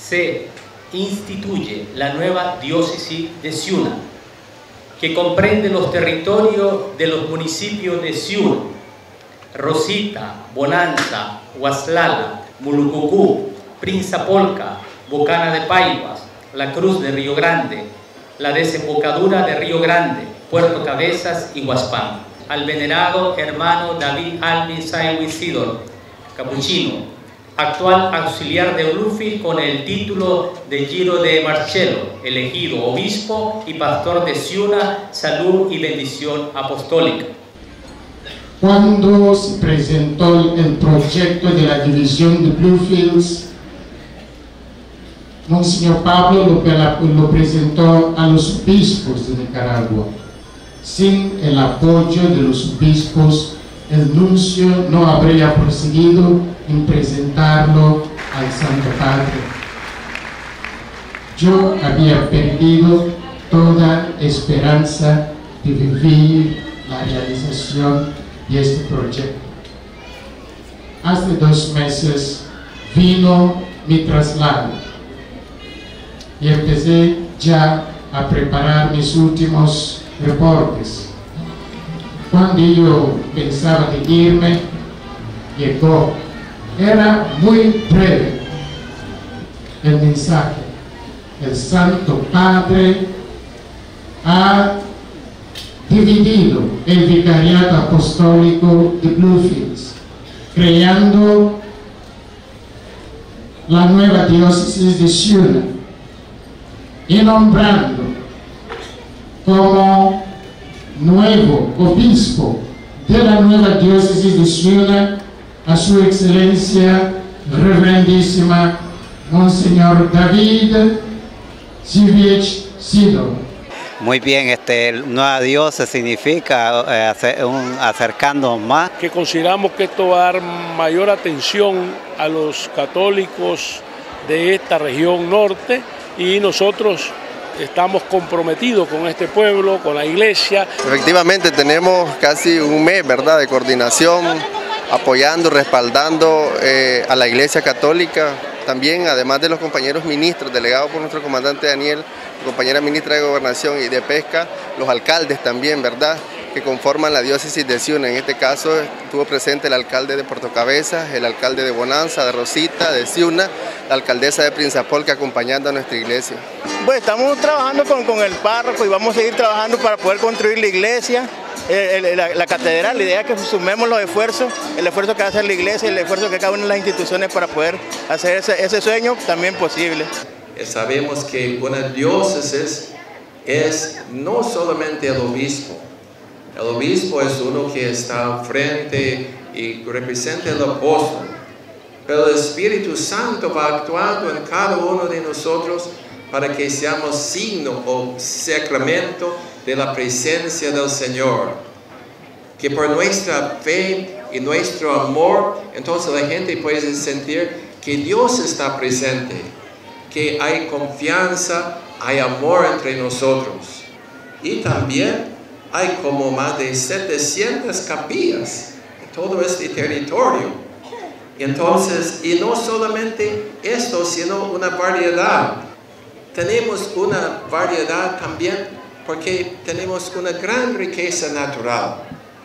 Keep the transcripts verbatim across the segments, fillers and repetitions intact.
se instituye la nueva diócesis de Ciuna, que comprende los territorios de los municipios de Ciuna, Rosita, Bonanza, Huaslala, Mulucucú, Prinzapolca, Bocana de Paivas, La Cruz de Río Grande, la desembocadura de Río Grande, Puerto Cabezas y Huaspán. Al venerado hermano David Alvin Sáenz-Isidoro, capuchino, actual auxiliar de Olufi con el título de Giro de Marcello, elegido obispo y pastor de Ciuna, salud y bendición apostólica. Cuando se presentó el proyecto de la división de Bluefields, Monseñor Pablo lo, lo presentó a los obispos de Nicaragua. Sin el apoyo de los obispos, el nuncio no habría proseguido en presentarlo al Santo Padre. Yo había perdido toda esperanza de vivir la realización de este proyecto. Hace dos meses vino mi traslado y empecé ya a preparar mis últimos reportes. Cuando yo pensaba de irme, llegó. Era muy breve el mensaje. El Santo Padre ha dividido el vicariato apostólico de Bluefields, creando la nueva diócesis de Ciuna y nombrando como nuevo obispo de la nueva diócesis de Ciuna a su excelencia reverendísima Monseñor David Sáenz-Isidoro. Muy bien, este, nueva diócesis significa eh, hacer un, acercarnos más. Que consideramos que esto va a dar mayor atención a los católicos de esta región norte y nosotros estamos comprometidos con este pueblo, con la iglesia. Efectivamente tenemos casi un mes, ¿verdad?, de coordinación, apoyando, respaldando eh, a la Iglesia Católica. También, además de los compañeros ministros, delegados por nuestro comandante Daniel, compañera ministra de Gobernación y de Pesca, los alcaldes también, ¿verdad?, que conforman la diócesis de Ciuna. En este caso estuvo presente el alcalde de Puerto Cabezas, el alcalde de Bonanza, de Rosita, de Ciuna, la alcaldesa de Prinzapolca acompañando a nuestra iglesia. Pues estamos trabajando con, con el párroco y vamos a seguir trabajando para poder construir la iglesia, el, el, la, la catedral. La idea es que sumemos los esfuerzos, el esfuerzo que hace la iglesia y el esfuerzo que cada una de las instituciones para poder hacer ese, ese sueño también posible. Sabemos que una diócesis es no solamente el obispo. El obispo es uno que está frente y representa el apóstol, pero el Espíritu Santo va actuando en cada uno de nosotros para que seamos signo o sacramento de la presencia del Señor. Que por nuestra fe y nuestro amor, entonces la gente puede sentir que Dios está presente, que hay confianza, hay amor entre nosotros. Y también hay como más de setecientas capillas en todo este territorio. Entonces, y no solamente esto, sino una variedad. Tenemos una variedad también porque tenemos una gran riqueza natural.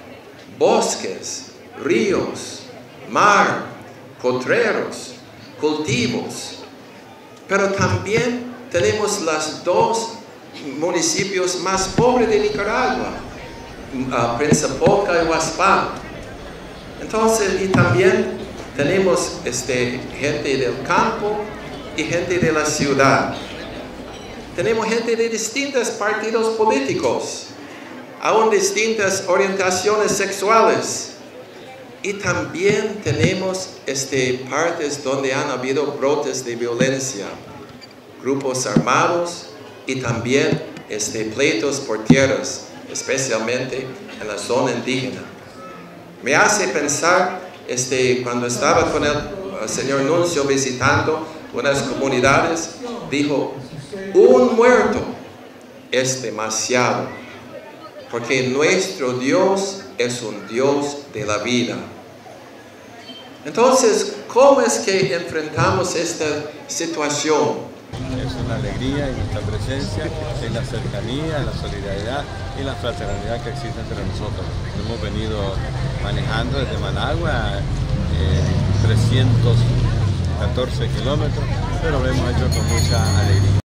Bosques, ríos, mar, potreros, cultivos. Pero también tenemos las dos municipios más pobres de Nicaragua, uh, Prinzapolca y Huaspán. Entonces, y también tenemos este, gente del campo y gente de la ciudad. Tenemos gente de distintos partidos políticos, aún distintas orientaciones sexuales. Y también tenemos este, partes donde han habido brotes de violencia, grupos armados, y también este, pleitos por tierras, especialmente en la zona indígena. Me hace pensar, este, cuando estaba con el, el señor Nuncio visitando unas comunidades, dijo, un muerto es demasiado, porque nuestro Dios es un Dios de la vida. Entonces, ¿cómo es que enfrentamos esta situación? Es una alegría en nuestra presencia, en la cercanía, en la solidaridad y la fraternidad que existe entre nosotros. Hemos venido manejando desde Managua eh, trescientos catorce kilómetros, pero lo hemos hecho con mucha alegría.